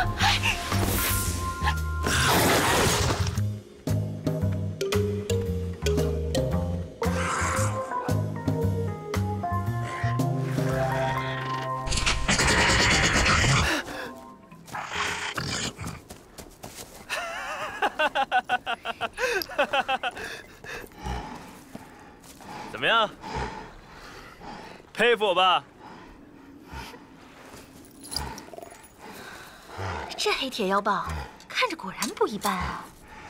怎么样？佩服我吧？ 这黑铁妖豹看着果然不一般啊！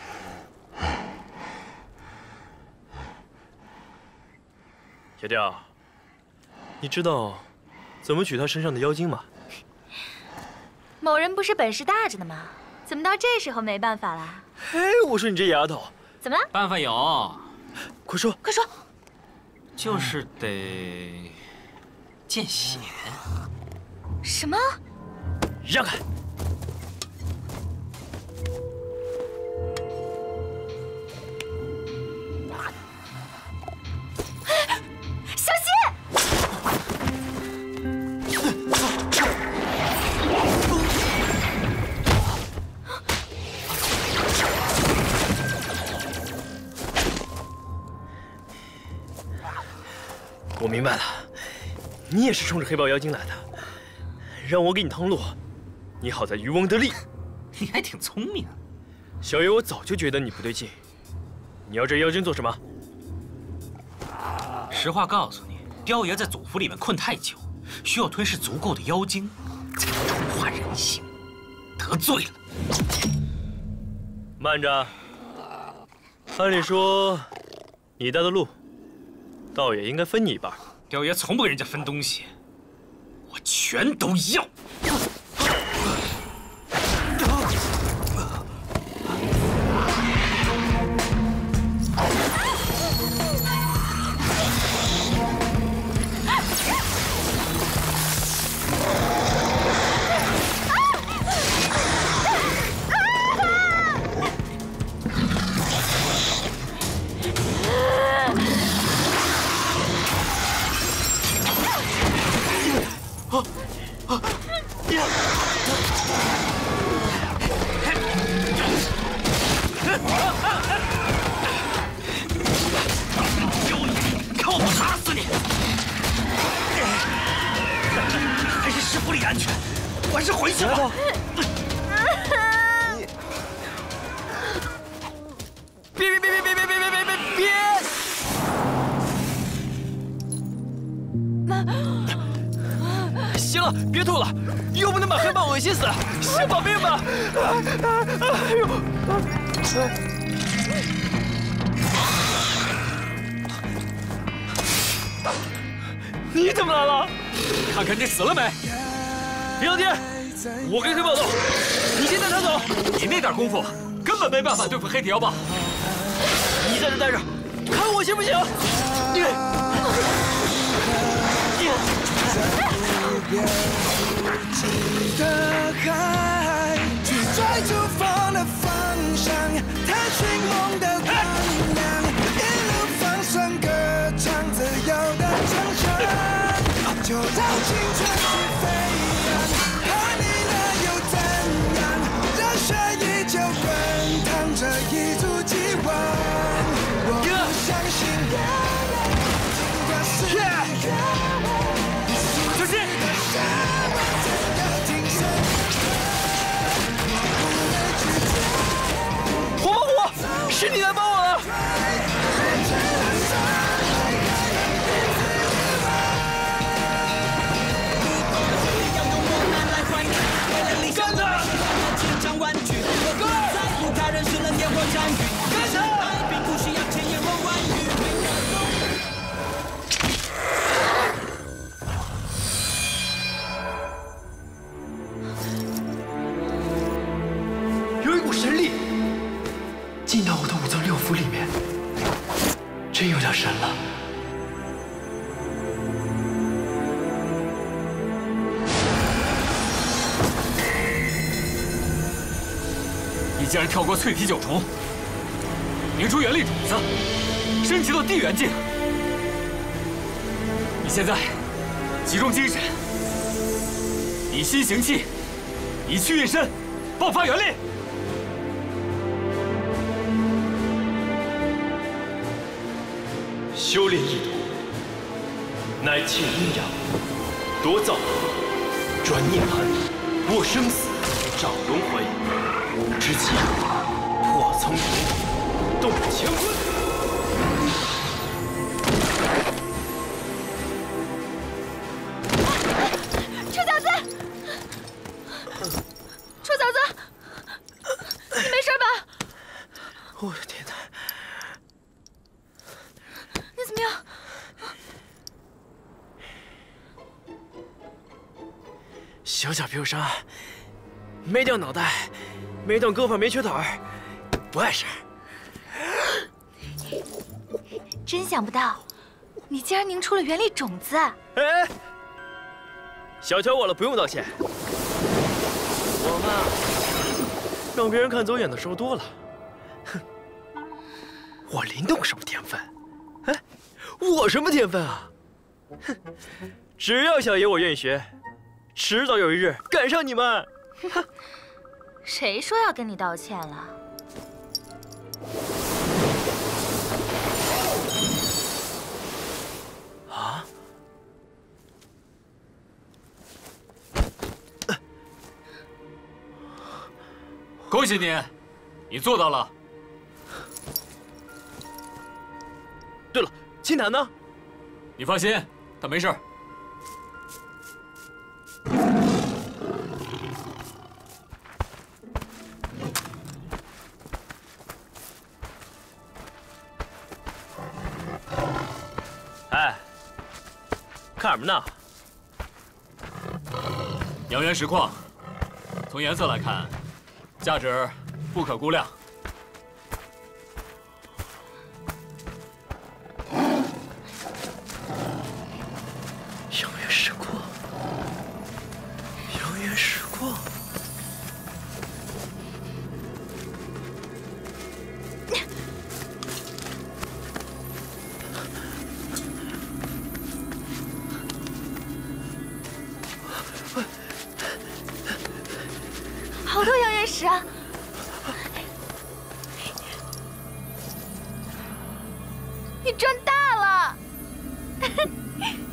小调，你知道怎么取他身上的妖精吗？ 某人不是本事大着呢吗？怎么到这时候没办法了？ 嘿，我说你这丫头， 怎么了？ 办法有， 快说， 快说！ 就是得见血。 什么？ 让开！ 小心！ 我明白了，你也是冲着黑豹妖精来的，让我给你趟路，你好在渔翁得利。 你还挺聪明。 小爷，我早就觉得你不对劲，你要这妖精做什么？ 实话告诉你，雕爷在祖府里面困太久，需要吞噬足够的妖精，才能重化人形。得罪了。 慢着，按理说，你带的路，倒也应该分你一半。 雕爷从不跟人家分东西，我全都要。靠我打死你！还是师傅里安全，我还是回去吧。别！行了，别吐了，又不能把黑豹恶心死，先保命吧。哎呦！你怎么来了？看看你死了没？别聊天，我跟黑豹斗，你先带他走。你那点功夫根本没办法对付黑铁妖豹。你在这待着，看我行不行？ 的海，去追逐风的方向，探寻梦的光亮，一路放声歌唱自由的长翔，就让青春去飞扬，看你那又怎样？热血依旧滚烫着一触即忘，我不相信原来尽管是小心！ 火猛虎，是你来帮我了。干他！ 有一股神力进到我的五脏六腑里面，真有点神了。 你竟然跳过淬体九重，凝出元力种子，升级到地元境。你现在集中精神，以心行气，以气运身。 爆发元力！ 修炼意图，乃沁阴阳，夺造化，转涅槃，握生死，掌轮回，五之气，破苍穹，动乾坤。 臭小子！臭小子！你没事吧？ 我的天哪！ 你怎么样？ 小小皮肉伤，没掉脑袋，没断胳膊，没瘸腿儿，不碍事。 真想不到，你竟然凝出了元力种子！ 哎，小瞧我了，不用道歉。我嘛，让别人看走眼的时候多了。哼，我灵动什么天分？哎，我什么天分啊？哼，只要小爷我愿意学，迟早有一日赶上你们。哼， 谁说要跟你道歉了？ 啊？ 恭喜你，你做到了。 对了，青檀呢？ 你放心，他没事。 哎，看什么呢？ 阳元石矿，从颜色来看，价值不可估量。 阳元石矿，阳元石矿。 好多阳元石啊！你赚大了！